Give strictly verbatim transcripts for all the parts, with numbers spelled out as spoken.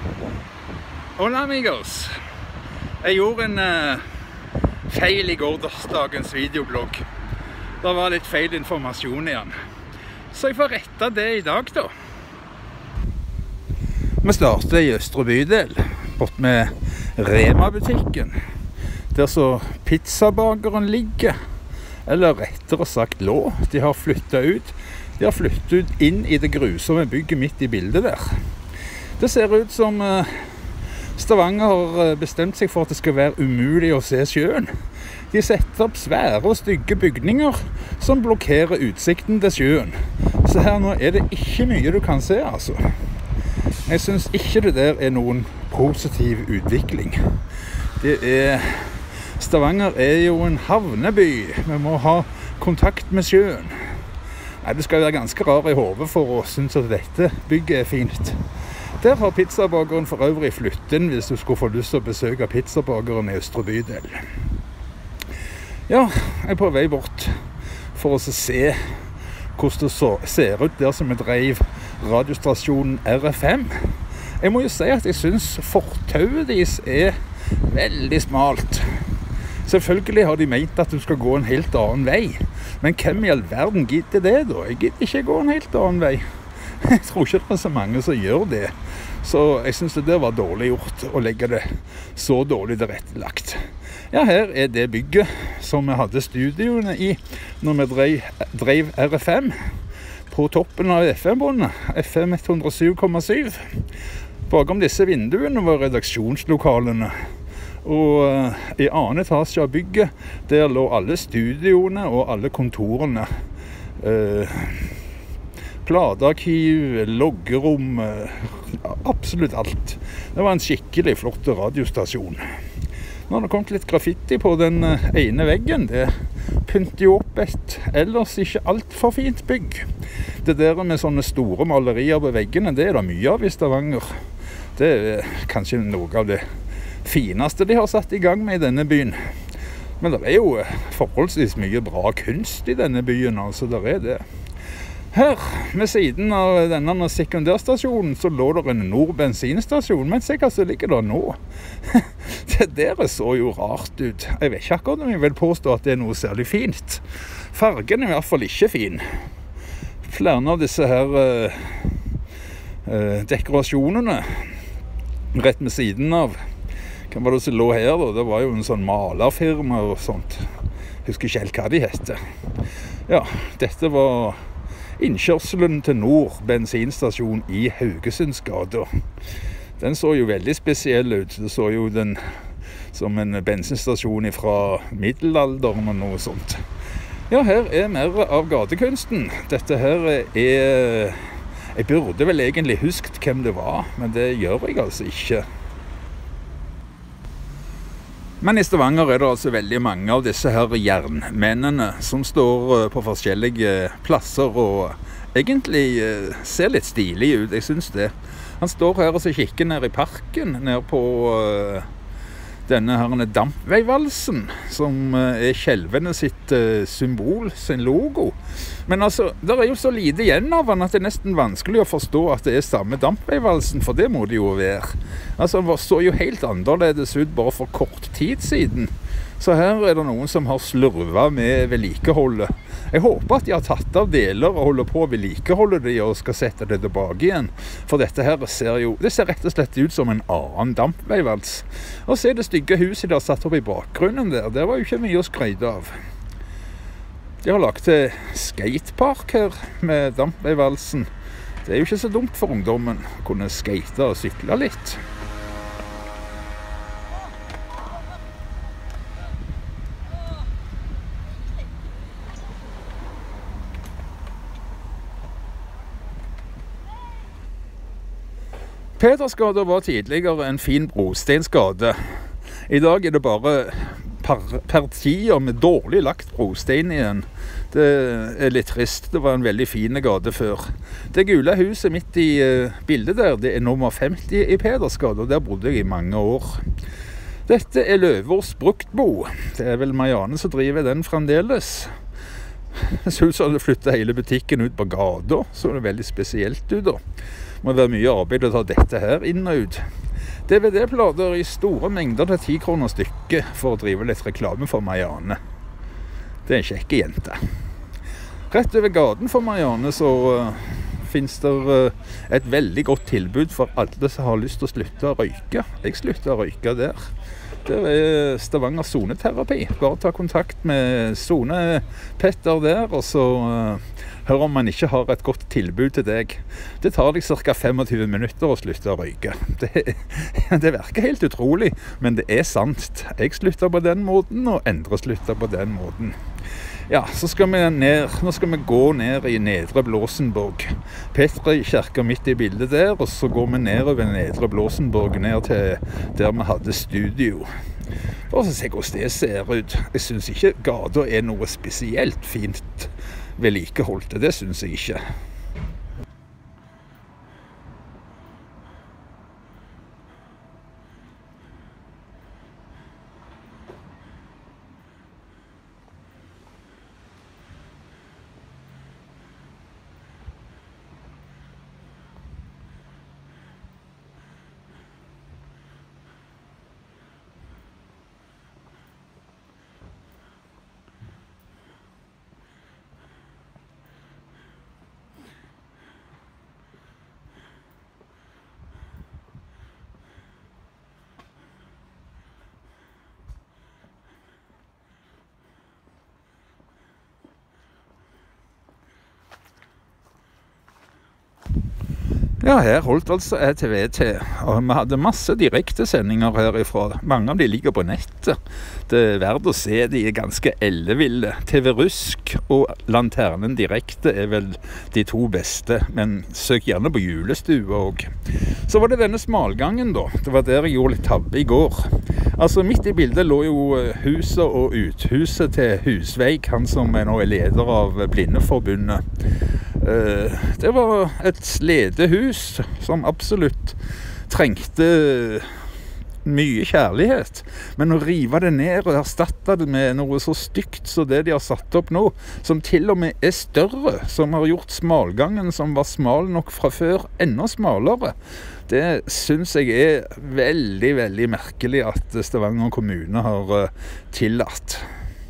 Hola amigos! Jeg gjorde en uh, feil i gårsdagens videoblogg. Det var litt feil informasjon igjen. Så jeg får rette det i dag da. Vi starter i Østre bydel, bort med Rema-butikken. Der så pizzabakeren ligger, eller rettere sagt lå. De har flyttet ut. De har flyttet ut inn i det grusomme bygget midt i bildet der. Det ser ut som uh, Stavanger har bestemt seg for at det skal være umulig å se sjøen. De setter opp svære og stygge bygninger som blokkerer utsikten til sjøen. Så her nå er det ikke mye du kan se, altså. Jeg synes ikke det der er noen positiv utvikling. Det er... Stavanger er jo en havneby. Vi må ha kontakt med sjøen. Nei, du skal være ganske rar i hodet for å synes at dette bygget er fint. Der har pizzabakeren for øvrig flyttet inn hvis du skulle få lyst til å besøke pizzabakeren i Østre bydel. Ja, jeg er på vei bort for å se hvordan det så, ser ut der som jeg drev radiostasjonen R F M. Jeg må jo si at jeg synes fortauet deres er veldig smalt. Selvfølgelig har de ment at du skal gå en helt annen vei. Men hvem i all verden gidder det da? Jeg gidder ikke gå en helt annen vei. Jeg tror ikke det er så mange som gjør det. Så jeg synes det der var dårlig gjort å legge det så dårlig tilrettelagt. Ja, her er det bygget som vi hadde studioene i når vi drev, drev R F M på toppen av F M-båndet, F M ett hundre og syv komma syv. Bakom disse vinduene var redaksjonslokalene. Og i annen etasje av bygget, der lå alle studioene og alle kontorene. Uh, Platearkiv, loggerom, absolutt alt. Det var en skikkelig flott radiostasjon. Nå har det kommet litt graffiti på den ene veggen. Det pynter jo opp et ellers ikke alt for fint bygg. Det der med sånne store malerier på veggene, det er det mye av i Stavanger. Det er kanskje noe av det fineste de har satt i gang med i denne byen. Men det er jo forholdsvis mye bra kunst i denne byen, altså det er det. Her, ved siden av denne sekundærstasjonen, så lå det en Nord bensinstasjon, men se hva som ligger der nå. Det der så jo rart ut. Jeg vet ikke akkurat om jeg vil påstå at det er noe særlig fint. Fargen er i hvert fall ikke fin. Flere av disse her uh, uh, dekorasjonene, rett med siden av, hva var det som lå her da? Det var jo en sånn malerfirma og sånt. Jeg husker ikke helt hva de hette. Ja, dette var innkjørselen til Nord bensinstasjon i Haugesundsgata. Den så jo veldig spesiell ut. Det så jo den som en bensinstasjon fra middelalderen og noe sånt. Ja, her er mer av gatekunsten. Dette her er... Jeg burde vel egentlig husket hvem det var, men det gjør jeg altså ikke. Men i Stavanger er det altså veldig mange av disse her jernmennene som står på forskjellige plasser og egentlig ser litt stilig ut, jeg synes det. Han står her og så kikker ned i parken, ned på denne her dampveivalsen, som er Skjelvene sitt symbol, sin logo. Men altså, det er jo så lite igjen av han at det er nesten vanskelig å forstå at det er samme dampveivalsen, for det må det jo være. Altså, han så jo helt annerledes ut bare for kort tid siden. Så her er det noen som har slurvet med vedlikeholdet. Jeg håper at de har tatt av deler og holder på å vedlikeholde det og skal sette det tilbake igjen. For dette her ser jo, det ser rett og slett ut som en annen dampveivals. Og se det stygge huset de har satt opp i bakgrunnen der, det var jo ikke mye å skryte av. De har lagt til skatepark her med dampveivalsen. Det er jo ikke så dumt for ungdommen å kunne skate og sykle litt. Petersgata var tidligere en fin brosteinsgate. I dag er det bare partier med dårlig lagt brostein igjen. Det er litt trist. Det var en veldig fin gate før. Det gule huset midt i bildet der, det er nummer femti i Petersgata, og der bodde jeg i mange år. Dette er Løvås bruktbo. Det er vel Marianne som driver den fremdeles. Det så ut som hadde flyttet hele butikken ut på gata, så det veldig spesielt ut da. må være mye arbeid å ta dette her inn og ut. D V D-plater i store mengder til ti kroner stykket for å drive litt reklame for Marianne. Det er en kjekke jente. Rett over gaten for Marianne så uh, finnes det uh, et veldig godt tilbud for alle som har lyst til å slutte å røyke. Jeg slutter å røyke der. Der er Stavanger soneterapi. Bare ta kontakt med Sone Petter der, og så uh, hør om man ikke har et godt tilbud til deg. Det tar deg ca. tjuefem minutter å slutte å røyke. Det, det virker helt utrolig, men det er sant. Jeg slutter på den måten, og andre slutter på den måten. Ja, så skal vi ned, nå skal vi gå ned i Nedre Blåsenborg. Petra kirke midt i bildet der, og så går vi nedover Nedre Blåsenborg ned til der vi hadde studio. Og så se hvordan det ser ut. Jeg synes ikke gata er noe spesielt fint vedlikeholdt. Det synes jeg ikke. Ja, her holdt altså E T V til, og vi hadde masse direktesendinger herifra. Mange av de ligger på nettet. Det er verdt å se, de er ganske elleville. T V Rusk og Lanternen Direkte er vel de to beste, men søk gjerne på Julestua også. Så var det denne smalgangen da, det var der jeg gjorde litt tabbe i går. Altså midt i bildet lå jo huset og uthuset til Husveig, han som er nå leder av Blindeforbundet. Det var et ledehus som absolutt trengte mye kjærlighet, men å rive det ned og erstatte det med noe så stygt som det de har satt opp nå, som til og med er større, som har gjort smalgangen som var smal nok fra før, enda smalere, det synes jeg er veldig, veldig merkelig at Stavanger kommune har tillatt.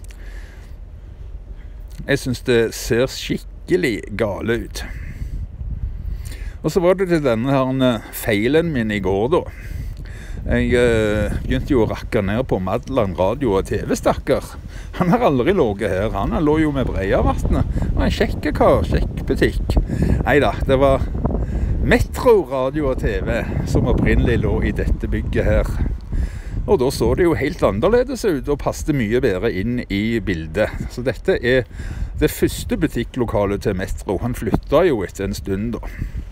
Jeg synes det ser skikkelig gale ut. Og så var det til denne her feilen min i går da. Jeg eh, begynte jo å rakke ned på Madland radio og T V, stakker. Han har aldri låget her, han lå jo med Breiavatnet. Det var en kjekke kar, kjekk butikk. Neida, det var Metro radio og T V som opprinnelig lå i dette bygget her. Og da så det jo helt annerledes ut og passte mye bedre inn i bildet. Så dette er det første butikklokalet til Metro. Han flyttet jo etter en stund da.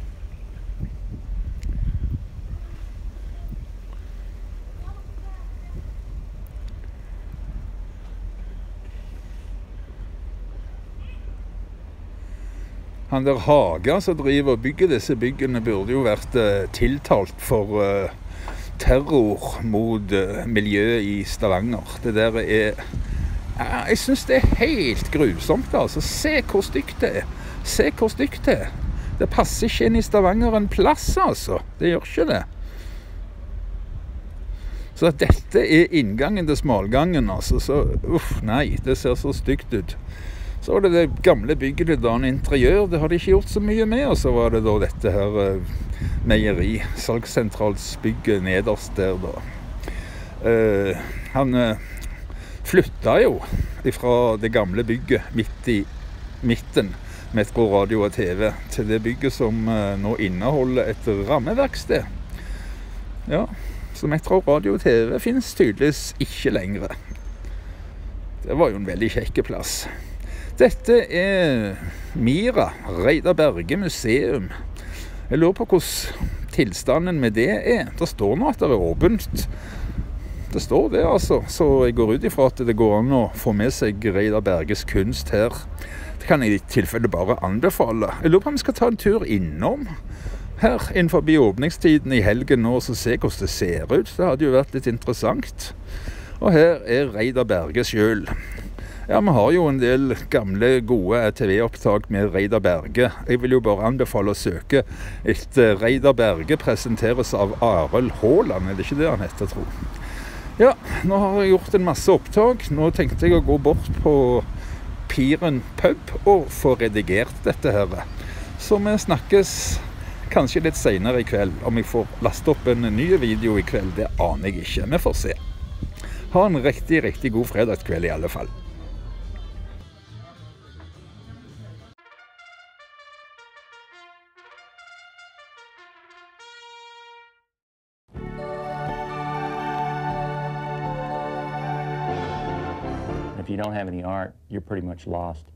Han der Haga som driver og bygger disse byggene burde jo vært eh, tiltalt for eh, terror mot eh, miljøet i Stavanger. Det der er... Ja, jeg synes det er helt grusomt, altså. Se hvor stygt det er. Se hvor stygt det er. Det passer ikke inn i Stavanger en plass, altså. Det gjør ikke det. Så at dette er inngangen til smalgangen, altså. Så, uff, nei, det ser så stygt ut. Så var det det gamle bygget til Dan Interiør, det har de ikke gjort så mye med, og så var det da dette her uh, meieri, salgssentralsbygget nederst der da. Uh, han uh, flyttet jo fra det gamle bygget midt i midten, Metro Radio og T V, til det bygget som uh, nå inneholder et rammeverksted. Ja, så Metro Radio og T V finnes tydeligvis ikke lenger. Det var jo en veldig kjekke plass. Dette er Mira, Reidar Berge museum. Jeg lurer på hvordan tilstanden med det er. Det står nå at det er åpent. Det står det altså, så jeg går ut ifra at det går an å få med seg Reidar Berges kunst her. Det kan jeg i tilfelle bare anbefale. Jeg lurer på om vi skal ta en tur innom her innenfor åpningstiden i helgen nå, så se hvordan det ser ut. Det hadde jo vært litt interessant. Og her er Reidar Berge selv. Ja, vi har jo en del gamle, gode T V-opptak med Reidar Berge. Jeg vil jo bare anbefale å søke etter Reidar Berge presenteres av Arild Haaland. Er det ikke det han heter, tro? Ja, nå har jeg gjort en masse opptak. Nå tenkte jeg å gå bort på Piren pub og få redigert dette her. Så vi snakkes kanskje litt senere i kveld. Om jeg får laste opp en ny video i kveld, det aner jeg ikke. Vi får se. Ha en riktig, riktig god fredagskveld i alle fall. If you don't have any art, you're pretty much lost.